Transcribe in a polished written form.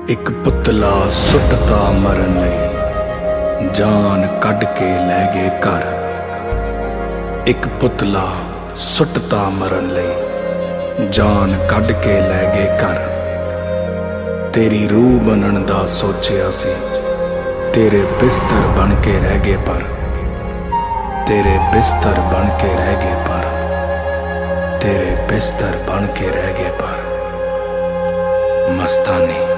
एक पुतला सुटता मरन लई जान कढ के लै गए घर। एक पुतला सुटता मरन लई जान कढ के लै गए घर। तेरी रूह बनन दा सोचिया सी, तेरे बिस्तर बन के रह गए पर। तेरे बिस्तर बन के रह गए पर। तेरे बिस्तर बन के रह गए पर। मस्तानी।